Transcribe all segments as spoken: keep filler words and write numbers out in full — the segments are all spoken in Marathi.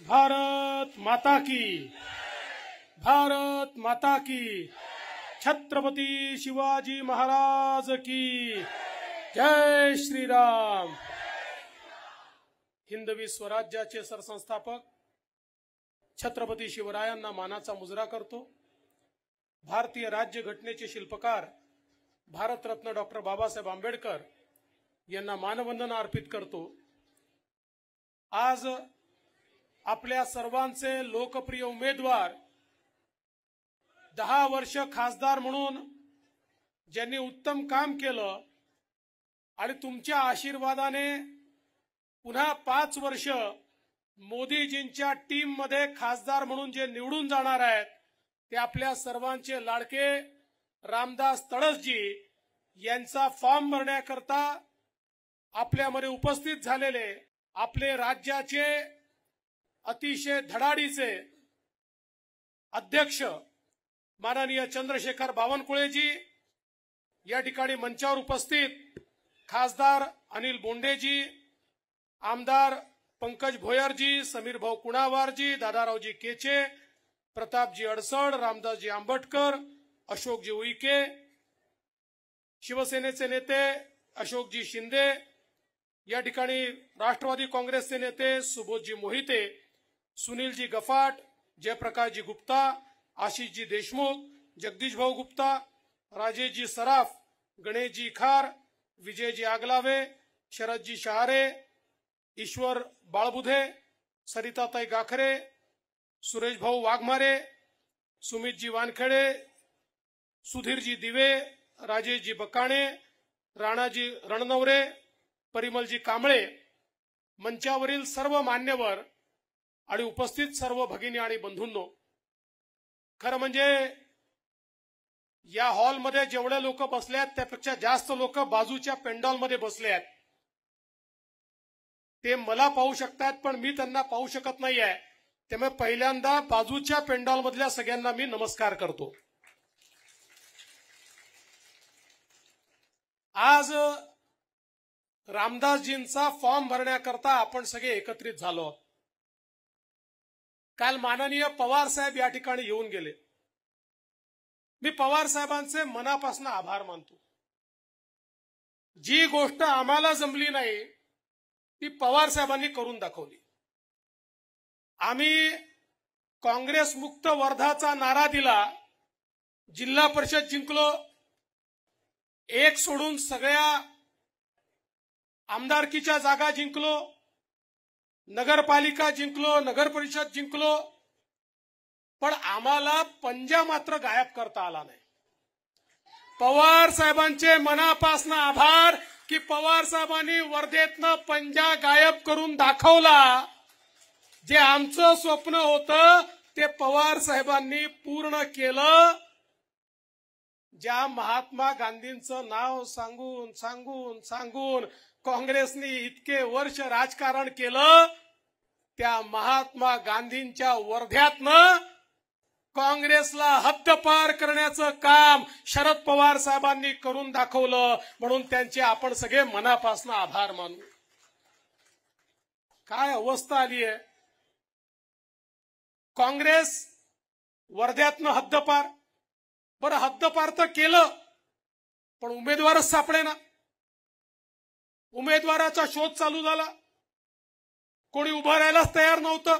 भारत माता की, भारत माता की, छत्रपती शिवाजी महाराज की जय श्रीराम। हिंदवी स्वराज्याचे सरसंस्थापक छत्रपती शिवरायांना मानाचा मुजरा करतो। भारतीय राज्य घटनेचे शिल्पकार भारतरत्न डॉक्टर बाबासाहेब आंबेडकर यांना मानवंदना अर्पित करतो। आज आपल्या सर्वांचे लोकप्रिय उमेदवार, दहा वर्ष खासदार म्हणून ज्यांनी उत्तम काम केलं आणि तुमच्या आशीर्वादाने पुन्हा पाच वर्ष मोदीजींच्या टीम मध्ये खासदार म्हणून जे निवडून जाणार आहेत ते आपल्या सर्वांचे लाडके रामदास तडसजी यांचा फॉर्म भरण्याकरता आपल्यामध्ये उपस्थित झालेले आपले राज्याचे अतिशय धडाडीचे अध्यक्ष माननीय चंद्रशेखर बावनकुळेजी, या ठिकाणी मंचावर उपस्थित खासदार अनिल बोंडेजी, आमदार पंकज भोयरजी, समीर भाऊ कुणावारजी, दादारावजी केचे, प्रतापजी अडसड, रामदासजी आंबटकर, अशोकजी उईके, शिवसेनेचे नेते अशोकजी शिंदे, या ठिकाणी राष्ट्रवादी काँग्रेसचे नेते सुबोधजी मोहिते, सुनीलजी गफाट, जयप्रकाशजी गुप्ता, आशिषजी देशमुख, जगदीश भाऊ गुप्ता, राजेशजी सराफ, गणेशजी खार, विजयजी आगलावे, शरदजी शहारे, ईश्वर बाळबुधे, सरिताताई गाखरे, सुरेश भाऊ वाघमारे, सुमितजी वानखेडे, सुधीरजी दिवे, राजेशजी बकाणे, राणाजी रणनवरे, परिमलजी कांबळे, मंचावरील सर्व मान्यवर आणि उपस्थित सर्व भगिनी आणि बंधूंनो, खरं म्हणजे या हॉलमध्ये जेवढे लोक बसले आहेत त्यापेक्षा जास्त लोक बाजूच्या पेंडॉलमध्ये बसले आहेत। ते मला पाहू शकतात पण मी त्यांना पाहू शकत नाहीये, त्यामुळे पहिल्यांदा बाजूच्या पेंडॉलमधल्या सगळ्यांना मी नमस्कार करतो। आज रामदासजींचा फॉर्म भरण्याकरता आपण सगळे एकत्रित झालो आहोत। काल माननीय पवार साहेब या ठिकाणी येऊन गेले। मी पवार साहेबांचे मनापासून आभार मानतो। जी गोष्ट आम्हाला जमली नाही ती पवार साहेबांनी करून दाखवली। आम्ही काँग्रेस मुक्त वर्धाचा नारा दिला, जिल्हा परिषद जिंकलो, एक सोडून सगळ्या आमदारकीच्या जागा जिंकलो, नगरपालिका जिंकलो, नगर परिषद जिंकलो, पण आम्हाला पंजा मात्र गायब करता आला नाही। पवार साहेबांचे मनापासून आभार की पवार साहेबांनी वर्धेतनं पंजा गायब करून दाखवला। जे आमचं स्वप्न होतं ते पवार साहेबांनी पूर्ण केलं। ज्या महात्मा गांधींचं नाव सांगून सांगून सांगून काँग्रेसने इतके वर्ष राजकारण केलं, त्या महात्मा गांधींच्या वर्ध्यातनं काँग्रेसला हद्दपार करण्याचं काम शरद पवार साहेबांनी करून दाखवलं, म्हणून त्यांचे आपण सगळे मनापासून आभार मानू। काय अवस्था आली आहे, काँग्रेस वर्ध्यातनं हद्दपार, बरं हद्दपार तर केलं पण उमेदवारच सापडे ना। उमेदवाराचा शोध चालू झाला, कोणी उभं राहायलाच तयार नव्हतं।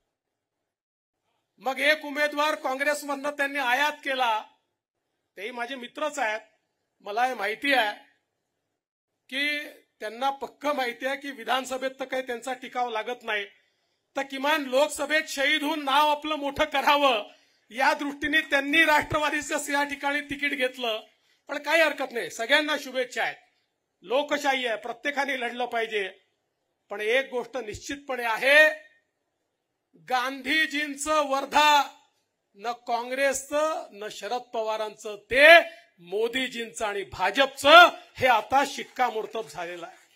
मग एक उमेदवार काँग्रेसमधनं त्यांनी आयात केला, तेही माझे मित्रच आहेत, मला हे माहिती आहे की त्यांना पक्क माहिती आहे की विधानसभेत तर काही त्यांचा टिकाव लागत नाही, तर किमान लोकसभेत शहीद होऊन नाव आपलं मोठं करावं या दृष्टीने त्यांनी राष्ट्रवादीचं या ठिकाणी तिकीट घेतलं। पण काही हरकत नाही, सगळ्यांना शुभेच्छा आहेत, लोकशाही आहे, प्रत्येकाने लढलं पाहिजे। पण एक गोष्ट निश्चितपणे आहे, गांधीजींचं वर्धा न काँग्रेसचं न शरद पवारांचं, ते मोदीजींचं आणि भाजपचं हे आता शिक्कामोर्तब झालेलं आहे।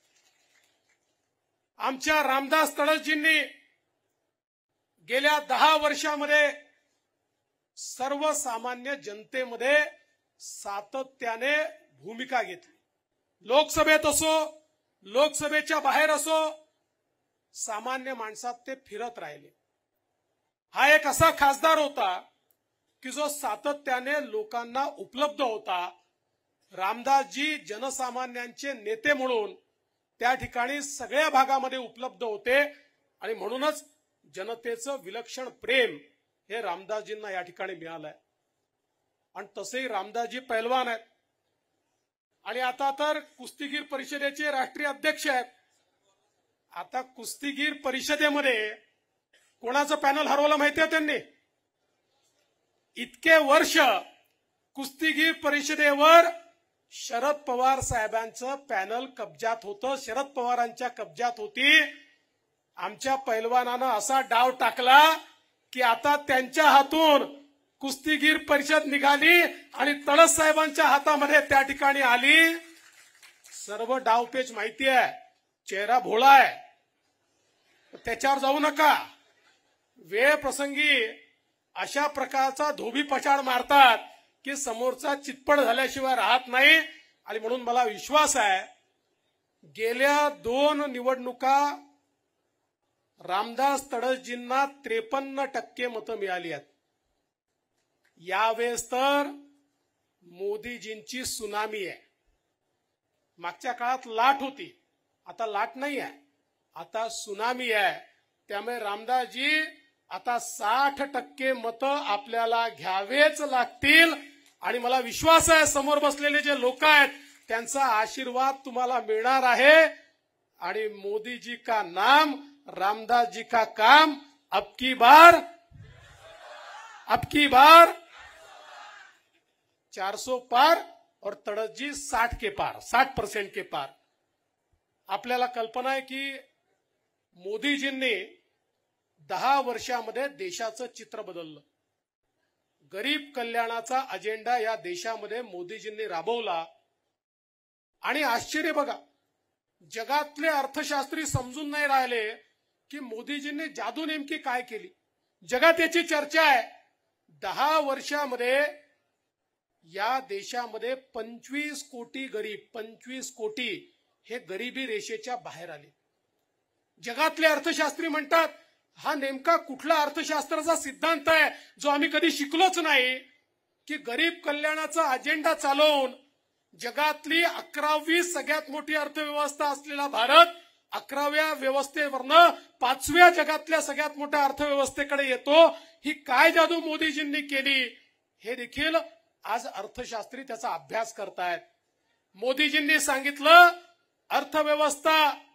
आमच्या रामदास तडसजींनी गेल्या दहा वर्षामध्ये सर्वसामान्य जनतेमध्ये सातत्याने भूमिका घेतली। लोकसभेत असो, लोकसभेच्या बाहेर असो, सामान्य माणसात ते फिरत राहिले. हा एक असा खासदार होता की जो सातत्याने लोकांना उपलब्ध होता. रामदासजी जनसामान्यांचे नेते म्हणून त्या ठिकाणी सगळ्या भागामध्ये उपलब्ध होते आणि म्हणूनच जनतेचं विलक्षण प्रेम हे रामदासजींना या ठिकाणी मिळालंय. आणि तसेही रामदासजी पैलवान आहेत आणि आता तर कुस्तीगीर परिषदेचे राष्ट्रीय अध्यक्ष आहेत. आता कुस्तीगीर परिषदेमध्ये कोणाचं पॅनल हरवलं माहितीये त्यांनी? इतके वर्ष कुस्तीगीर परिषदेवर शरद पवार साहेबांचं पॅनल कब्जात होतं, शरद पवारांच्या कब्जात होती. आमच्या पैलवानानं असा डाव टाकला की आता त्यांच्या हातून कुस्तीगीर परिषद निघाली आणि तळस साहेबांच्या हातामध्ये त्या ठिकाणी आली. सर्व डावपेच माहिती आहे, चेहरा भोळा आहे, त्याच्यावर जाऊ नका. वेळ प्रसंगी अशा प्रकारचा धोबी पछाड मारतात की समोरचा चितपट झाल्याशिवाय राहत नाही. आणि म्हणून मला विश्वास आहे गेल्या दोन निवडणुका रामदास तडसजींना त्रेपन्न टक्के मतं मिळाली आहेत. यावेळेस तर मोदीजींची सुनामी आहे. मागच्या काळात लाट होती, आता लाट नाही आहे, आता सुनामी आहे. त्यामुळे रामदासजी आता साठ टक्के मतं आपल्याला घ्यावेच लागतील. आणि मला विश्वास आहे समोर बसलेले जे लोक आहेत त्यांचा आशीर्वाद तुम्हाला मिळणार आहे. आणि मोदीजी का नाम, रामदासजी का काम, अब की बार अब की बार चार सौ पार और तड़सजी साठ के पार, साठ परसेंट के पार. आपल्याला कल्पना आहे की मोदीजींनी दहा वर्षामध्ये देशाचं चित्र बदललं. गरीब कल्याणाचा अजेंडा या देशामध्ये मोदीजींनी राबवला. आणि आश्चर्य बघा, जगातले अर्थशास्त्री समजून नाही राहिले की मोदीजींनी जादू नेमकी काय केली. जगात याची चर्चा आहे. दहा वर्षामध्ये या देशामध्ये पंचवीस कोटी गरीब, पंचवीस कोटी हे गरिबी रेषेच्या बाहेर आले. जगातले अर्थशास्त्री म्हणतात हा नेमका कुठला अर्थशास्त्राचा सिद्धांत आहे जो आम्ही कधी शिकलोच नाही की गरीब कल्याणाचा अजेंडा चालवून जगातली अकरावी सगळ्यात मोठी अर्थव्यवस्था असलेला भारत अकराव्या व्यवस्थेवरनं पाचव्या जगातल्या सगळ्यात मोठ्या अर्थव्यवस्थेकडे येतो. ही काय जादू मोदीजींनी केली हे देखील आज अर्थशास्त्री त्याचा अभ्यास करतायत. मोदीजींनी सांगितलं अर्थव्यवस्था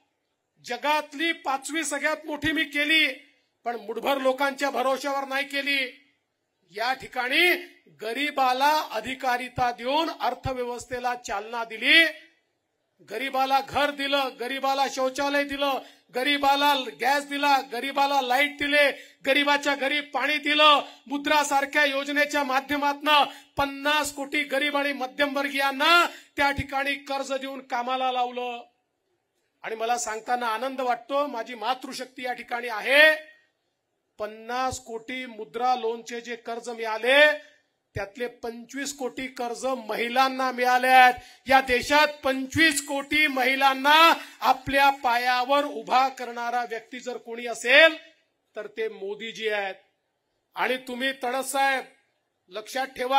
जगातली पाचवी सगळ्यात मोठी मी केली, पण मुठभर लोकांच्या भरोश्यावर नाही केली. या ठिकाणी गरीबाला अधिकारिता देऊन अर्थव्यवस्थेला चालना दिली. गरीबाला घर दिलं, गरीबाला शौचालय दिलं, गरीबाला गॅस दिला, गरीबाला लाईट दिले, गरीबाच्या घरी पाणी दिलं. मुद्रा सारख्या योजनेच्या माध्यमातून पन्नास कोटी गरीब आणि मध्यमवर्गीयांना त्या ठिकाणी कर्ज देऊन कामाला लावलं. आणि मला सांगताना आनंद वाटतो, माझी मातृशक्ती या ठिकाणी आहे. पन्नास कोटी मुद्रा लोनचे जे कर्ज मिळाले त्यातले पंचवीस कोटी कर्ज महिलांना मिळाले आहेत. या देशात पंचवीस कोटी महिलांना आपल्या पायावर उभा करणारा व्यक्ती जर कोणी असेल तर ते मोदीजी आहेत. आणि तुम्ही तडस साहेब लक्षात ठेवा,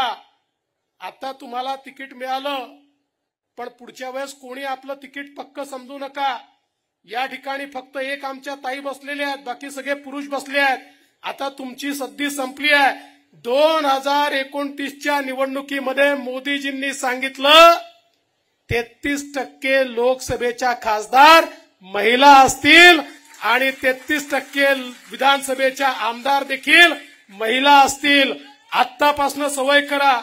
आता तुम्हाला तिकीट मिळालं पण पुढच्या वेळेस कोणी आपलं तिकीट पक्क समजू नका. या ठिकाणी फक्त एक आमच्या ताई बसलेले आहेत, बाकी सगळे पुरुष बसले आहेत. आता तुमची सद्दी संपली आहे. दोन हजार एकोणतीसच्या निवडणुकीमध्ये मोदीजींनी सांगितलं तेहतीस टक्के लोकसभेच्या खासदार महिला असतील आणि तेहतीस टक्के विधानसभेच्या आमदार देखील महिला असतील. आतापासून सवय करा,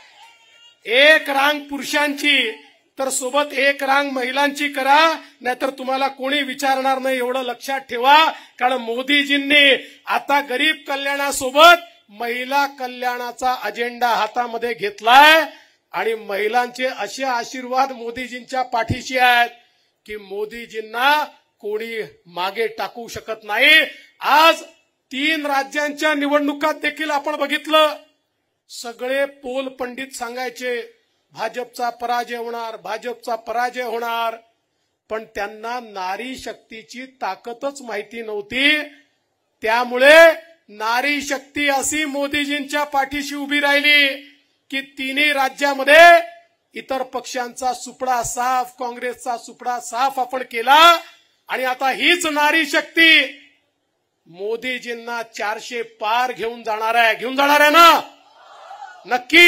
एक रांग पुरुषांची तर सोबत एक रांग महिलांची करा, नाहीतर तुम्हाला कोणी विचारणार नाही. एवढं लक्षात ठेवा, कारण मोदीजींनी आता गरीब कल्याणासोबत महिला कल्याणाचा अजेंडा हातामध्ये घेतलाय. आणि महिलांचे असे आशीर्वाद मोदीजींच्या पाठीशी आहेत की मोदीजींना कोणी मागे टाकू शकत नाही. आज तीन राज्यांच्या निवडणुकात देखील आपण बघितलं, सगळे पोल पंडित सांगायचे भाजपचा पराजय होणार, भाजपचा पराजय होणार. पण त्यांना नारी शक्तीची ताकदच माहिती नव्हती। त्यामुळे नारी शक्ती अशी मोदीजींच्या पाठीशी उभी राहिली की तिन्ही राज्यामध्ये इतर पक्षांचा सुपडा साफ, काँग्रेसचा सुपडा साफ आपण केला आणि आता हीच नारी शक्ती मोदीजींना चारशे पार घेऊन जाणार आहे। घेऊन जाणार आहे ना? नक्की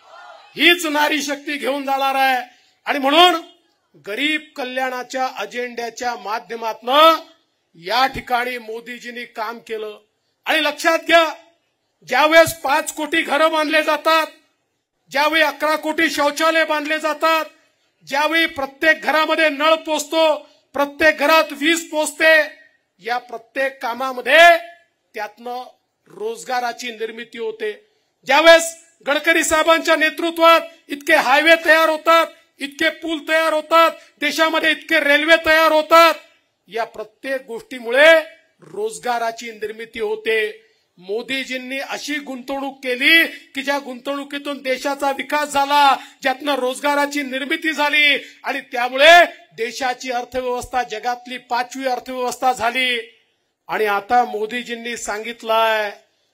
हीच नारी शक्ती घेऊन जाणार आहे। आणि म्हणून गरीब कल्याणाच्या अजेंड्याच्या माध्यमातून या ठिकाणी मोदीजींनी काम केलं। आणि लक्षात घ्या, ज्यावेळेस पाच कोटी घरं बांधले जातात, ज्यावेळी अकरा कोटी शौचालय बांधले जातात, ज्यावेळी प्रत्येक घरामध्ये नळ पोचतो, प्रत्येक घरात वीज पोचते, या प्रत्येक कामामध्ये त्यातनं रोजगाराची निर्मिती होते। ज्यावेळेस गडकरी साहेबांच्या नेतृत्वात इतके हायवे तयार होतात, इतके पूल तयार होतात, देशामध्ये इतके रेल्वे तयार होतात, या प्रत्येक गोष्टीमुळे रोजगाराची निर्मिती होते। मोदीजींनी अशी गुंतवणूक केली की ज्या गुंतवणुकीतून देशाचा विकास झाला, ज्यातनं रोजगाराची निर्मिती झाली आणि त्यामुळे देशाची अर्थव्यवस्था जगातली पाचवी अर्थव्यवस्था झाली। आणि आता मोदीजींनी सांगितलंय,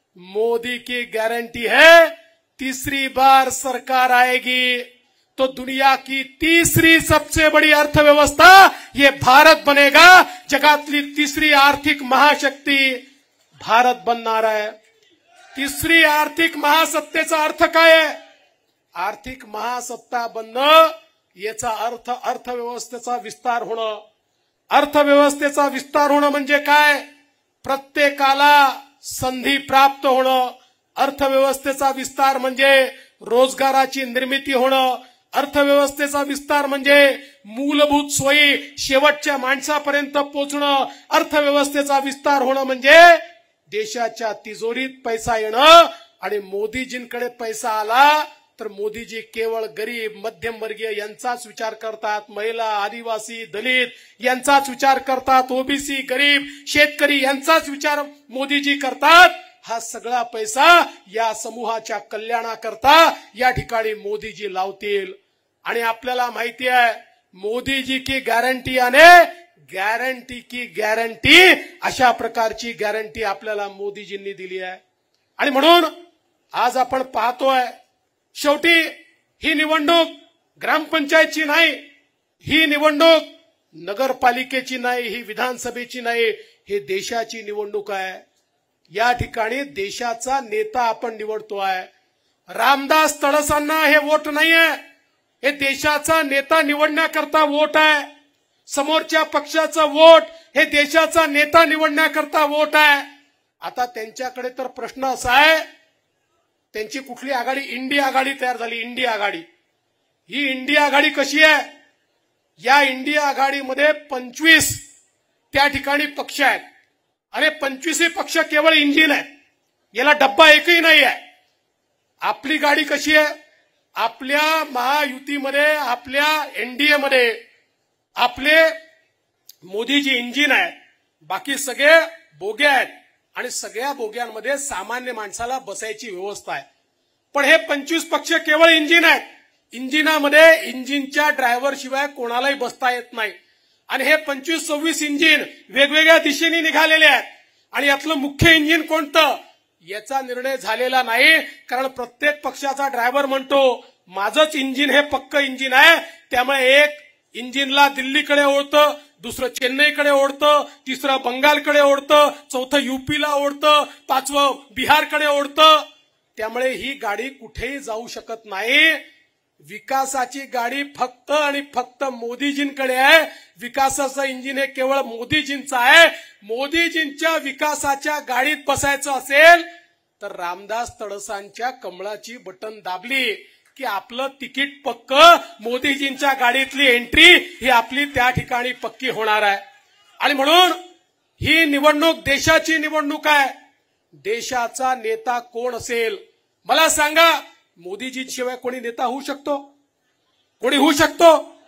मोदी की गॅरंटी है तीसरी बार सरकार आएगी तो दुनिया की तीसरी सबसे बड़ी अर्थव्यवस्था ये भारत बनेगा। जगातली तिसरी आर्थिक महाशक्ती भारत बनणार आहे। तिसरी आर्थिक महासत्तेचा अर्थ काय आहे? आर्थिक महासत्ता बनणं याचा अर्थ अर्थव्यवस्थेचा विस्तार होणं। अर्थव्यवस्थेचा विस्तार होणं म्हणजे काय? प्रत्येकाला संधी प्राप्त होणं। अर्थव्यवस्थेचा विस्तार म्हणजे रोजगाराची निर्मिती होणं। अर्थव्यवस्थेचा विस्तार म्हणजे मूलभूत सोयी शेवटच्या माणसापर्यंत पोहोचणं। अर्थव्यवस्थेचा विस्तार होणं म्हणजे देशाच्या तिजोरीत पैसा येणं। आणि मोदीजींकडे पैसा आला तर मोदीजी केवळ गरीब, मध्यमवर्गीय यांचाच विचार करतात, महिला, आदिवासी, दलित यांचाच विचार करतात, ओबीसी, गरीब, शेतकरी यांचाच विचार मोदीजी करतात। हा सगळा पैसा या समूहाच्या कल्याणाकरता या ठिकाणी मोदीजी लावतील। आणि आपल्याला माहिती आहे, मोदीजी की गॅरंटी आने गॅरंटी की गॅरंटी, अशा प्रकारची गॅरंटी आपल्याला मोदीजींनी दिली आहे। आणि म्हणून आज आपण पाहतोय, शेवटी ही निवडणूक ग्रामपंचायतची नाही, ही निवडणूक नगरपालिकेची नाही, ही विधानसभेची नाही, ही देशाची निवडणूक आहे। या ठिकाणी देशाचा नेता आपण निवडतोय। रामदास तडसांना हे वोट नाहीये, हे देशाचा नेता निवडण्याकरता वोट आहे। समोरच्या पक्षाचा वोट हे देशाचा नेता निवडण्याकरता वोट आहे। आता त्यांच्याकडे तर प्रश्न असा आहे, त्यांची कुठली आघाडी? इंडिया आघाडी तयार झाली। इंडिया आघाडी, ही इंडिया आघाडी कशी आहे? या इंडिया आघाडीमध्ये पंचवीस त्या ठिकाणी पक्ष आहेत आणि पंचवीसही पक्ष केवळ इंजिन आहे, याला डब्बा एकही नाही आहे। आपली गाडी कशी आहे? आपल्या महायुतीमध्ये, आपल्या एनडीए मध्ये आपले मोदीजी इंजिन आहे, बाकी सगळे बोगे आहेत आणि सगळ्या बोग्यांमध्ये सामान्य माणसाला बसायची व्यवस्था आहे। पण हे पंचवीस पक्ष केवळ इंजिन आहेत। इंजिनामध्ये इंजिनच्या ड्रायव्हर शिवाय कोणालाही बसता येत नाही आणि हे पंचवीस सव्वीस इंजिन वेगवेगळ्या दिशेने निघालेले आहेत। आणि यातलं मुख्य इंजिन कोणतं याचा निर्णय झालेला नाही, कारण प्रत्येक पक्षाचा ड्रायव्हर म्हणतो माझंच इंजिन हे पक्क इंजिन आहे। त्यामुळे एक इंजिनला दिल्लीकडे ओढतं, दुसरं चेन्नईकडे ओढतं, तिसरं बंगालकडे ओढतं, चौथं युपीला ओढतं, पाचवं बिहारकडे ओढतं। त्यामुळे ही गाडी कुठेही जाऊ शकत नाही। विकासाची गाडी फक्त आणि फक्त मोदीजींकडे आहे। विकासाचं इंजिन हे केवळ मोदीजींचं आहे। मोदीजींच्या विकासाच्या गाडीत बसायचं असेल तर रामदास तडसांच्या कमळाची बटन दाबली की आपलं तिकीट पक्क, मोदीजींच्या गाडीतली एंट्री ही आपली त्या ठिकाणी पक्की होणार आहे। आणि म्हणून ही निवडणूक देशाची निवडणूक आहे। देशाचा नेता कोण असेल मला सांगा? मोदीजी शिवाय कोणी नेता होऊ शकतो? कोणी होऊ शकतो?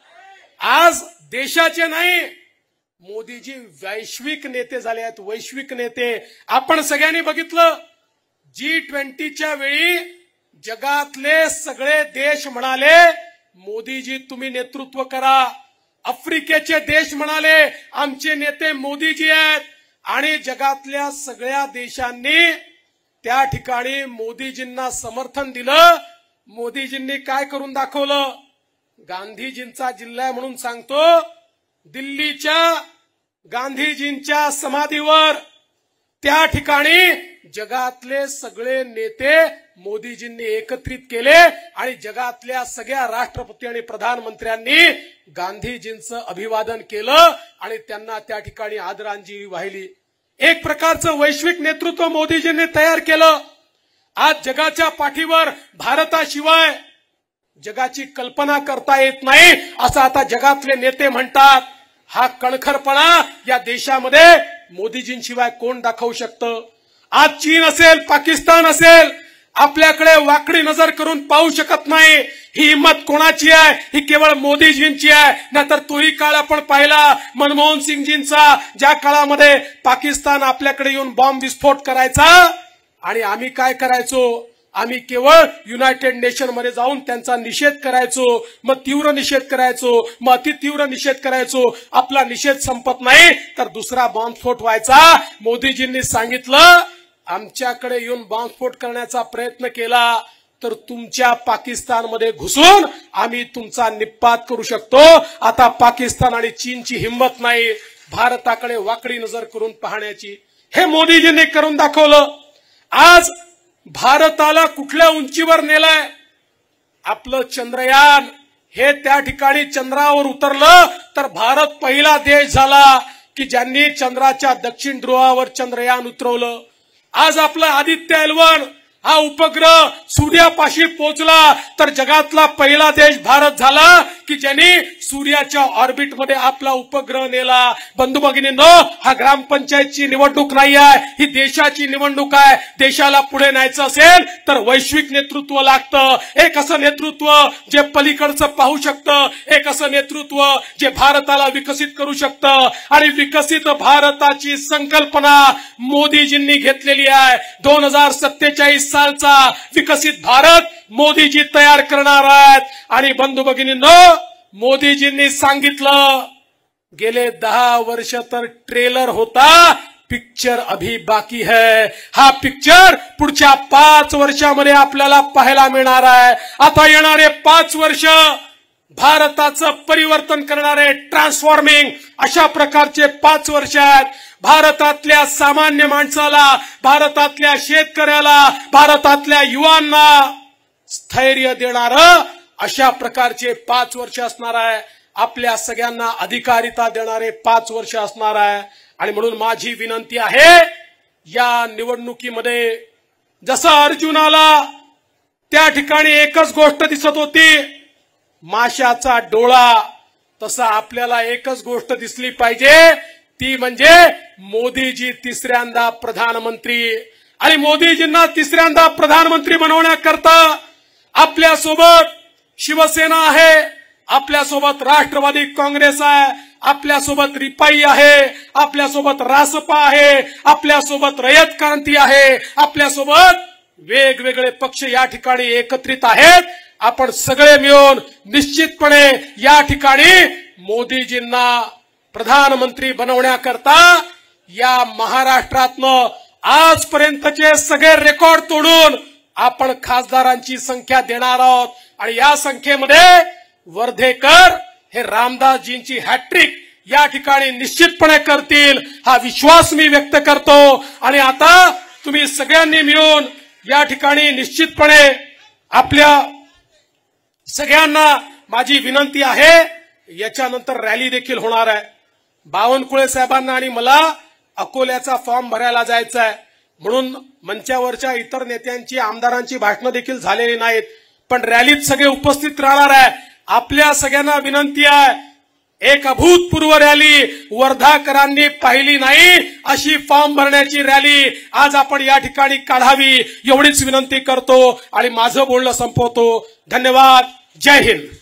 आज देशाचे नाही, मोदीजी वैश्विक नेते झाले आहेत, वैश्विक नेते। आपण सगळ्यांनी बघितलं, जी ट्वेंटीच्या वेळी जगातले सगळे देश म्हणाले मोदीजी तुम्ही नेतृत्व करा, आफ्रिकेचे देश म्हणाले आमचे नेते मोदीजी आहेत आणि जगातल्या सगळ्या देशांनी त्या ठिकाणी मोदीजींना समर्थन दिलं. मोदीजींनी काय करून दाखवलं? गांधीजींचा जिल्हा म्हणून सांगतो, दिल्लीच्या गांधीजींच्या समाधीवर त्या ठिकाणी जगातले सगळे नेते मोदीजींनी एकत्रित केले आणि जगातल्या सगळ्या राष्ट्रपती आणि प्रधानमंत्र्यांनी गांधीजींचं अभिवादन केलं आणि त्यांना त्या ठिकाणी आदरांजली वाहिली. एक प्रकारचं वैश्विक नेतृत्व मोदीजींनी तयार केलं. आज जगाच्या पाठीवर भारताशिवाय जगाची कल्पना करता येत नाही असं आता जगातले नेते म्हणतात. हा कणखरपणा या देशामध्ये मोदीजींशिवाय कोण दाखवू शकतं? आज चीन असेल, पाकिस्तान असेल, आपल्याकडे वाकडी नजर करून पाहू शकत नाही. ही हिंमत कोणाची आहे? ही केवळ मोदीजींची आहे. नाहीतर तोही काळ आपण पाहिला मनमोहन सिंगजींचा, ज्या काळामध्ये पाकिस्तान आपल्याकडे येऊन बॉम्ब विस्फोट करायचा आणि आम्ही काय करायचो? आम्ही केवळ युनायटेड नेशन मध्ये जाऊन त्यांचा निषेध करायचो, मग तीव्र निषेध करायचो, मग अति तीव्र निषेध करायचो. आपला निषेध संपत नाही तर दुसरा बॉम्बस्फोट व्हायचा. मोदीजींनी सांगितलं आमच्याकडे येऊन बॉम्बस्फोट करण्याचा प्रयत्न केला तर तुमच्या पाकिस्तानमध्ये घुसून आम्ही तुमचा निपात करू शकतो. आता पाकिस्तान आणि चीनची हिंमत नाही भारताकडे वाकडी नजर करून पाहण्याची. हे मोदीजींनी करून दाखवलं. आज भारताला कुठल्या उंचीवर नेलाय? आपलं चंद्रयान हे त्या ठिकाणी चंद्रावर उतरलं तर भारत पहिला देश झाला की ज्यांनी चंद्राच्या दक्षिण ध्रुवावर चंद्रयान उतरवलं. आज आपला आदित्य एल वन हा उपग्रह सूर्यापाशी पोहोचला तर जगातला पहिला देश भारत झाला की ज्यांनी सूर्याच्या ऑर्बिटमध्ये आपला उपग्रह नेला. बंधू भगिनींनो, हा ग्रामपंचायतची निवडणूक नाही आहे, ही देशाची निवडणूक आहे. देशाला पुढे न्यायचं असेल तर वैश्विक नेतृत्व लागतं. एक असं नेतृत्व जे पलीकडचं पाहू शकतं, एक असं नेतृत्व जे भारताला विकसित करू शकतं. आणि विकसित भारताची संकल्पना मोदीजींनी घेतलेली आहे. दोन हजार सत्तेचाळीस सालचा विकसित भारत मोदीजी तयार करणार आहेत. आणि बंधू भगिनींनो, मोदीजींनी सांगितलं गेले दहा वर्ष तर ट्रेलर होता, पिक्चर अभी बाकी है. हा पिक्चर पुढच्या पाच वर्षामध्ये आपल्याला पाहायला मिळणार आहे. आता येणारे पाच वर्ष भारताचं परिवर्तन करणारे, ट्रान्सफॉर्मिंग अशा प्रकारचे पाच वर्ष आहेत. भारतातल्या सामान्य माणसाला, भारतातल्या शेतकऱ्याला, भारतातल्या युवांना स्थैर्य देणारं अशा प्रकारचे पाच वर्ष असणार आहे. आपल्या सगळ्यांना अधिकारिता देणारे पाच वर्ष असणार आहे. आणि म्हणून माझी विनंती आहे, या निवडणुकीमध्ये जसं अर्जुनाला त्या ठिकाणी एकच गोष्ट दिसत होती, माशाचा डोळा, तसं आपल्याला एकच गोष्ट दिसली पाहिजे, ती म्हणजे मोदीजी तिसऱ्यांदा प्रधानमंत्री. आणि मोदीजींना तिसऱ्यांदा प्रधानमंत्री बनवण्याकरता आपल्यासोबत शिवसेना आहे, आपल्यासोबत राष्ट्रवादी काँग्रेस आहे, आपल्यासोबत रिपाई आहे, आपल्यासोबत रासपा आहे, आपल्यासोबत रयत क्रांती आहे, आपल्यासोबत वेगवेगळे पक्ष या ठिकाणी एकत्रित आहेत. आपण सगळे मिळून निश्चितपणे या ठिकाणी मोदीजींना प्रधानमंत्री बनवण्याकरता या महाराष्ट्रातनं आजपर्यंतचे सगळे रेकॉर्ड तोडून आपण खासदारांची संख्या देणार आहोत. आणि या संख्येमध्ये वर्धेकर हे रामदासजींची हॅट्रिक या ठिकाणी निश्चितपणे करतील, हा विश्वास मी व्यक्त करतो. आणि आता तुम्ही सगळ्यांनी मिळून या ठिकाणी निश्चितपणे आपल्या सगळ्यांना माझी विनंती आहे, याच्यानंतर रॅली देखील होणार आहे. बावनकुळे साहेबांना आणि मला अकोल्याचा फॉर्म भरायला जायचा आहे, म्हणून मंचावरच्या इतर नेत्यांची, आमदारांची भाषणं देखील झालेली नाहीत, पण रॅलीत सगळे उपस्थित राहणार आहे. आपल्या सगळ्यांना विनंती आहे, एक अभूतपूर्व रॅली वर्धाकरांनी पाहिली नाही अशी फॉर्म भरण्याची रॅली आज आपण या ठिकाणी काढावी, एवढीच विनंती करतो आणि माझं बोलणं संपवतो. धन्यवाद. जय हिंद.